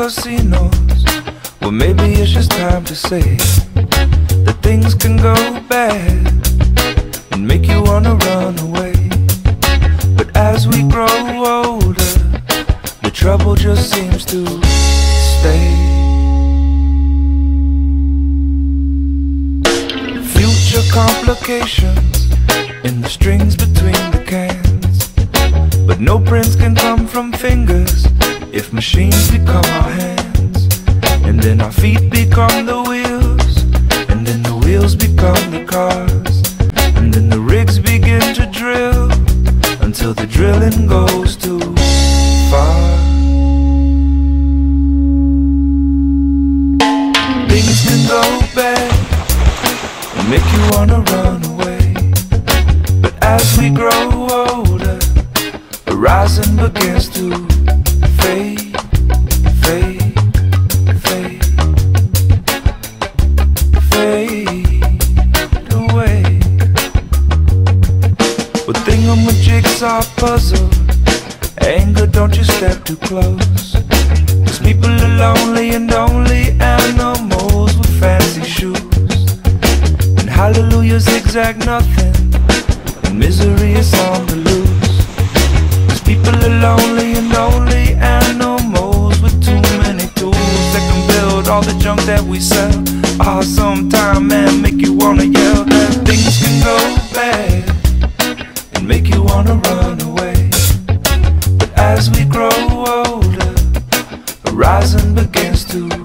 casinos. Well, maybe it's just time to say that things can go bad and make you wanna run away. But as we grow older, the trouble just seems to stay. Future complications in the strings between the cans. But no prints can come from fingers if machines become our hands. And then our feet become the wheels, and then the wheels become the cars, and then the rigs begin to drill until the drilling goes too far. Things can go bad and make you wanna run away. But as we grow older, the horizon begins to fade, fade, fade, fade away. But thingamajigsaw puzzle, anger, don't you step too close. 'Cause people are lonely and only animals with fancy shoes. And hallelujah zigzag nothing, and misery is on the loose. 'Cause people are lonely and only animals with too many tools that can build all the junk that we sell. Ah, sometime, man, make you wanna yell. Things can go bad and make you wanna run away. But as we grow older, horizon begins to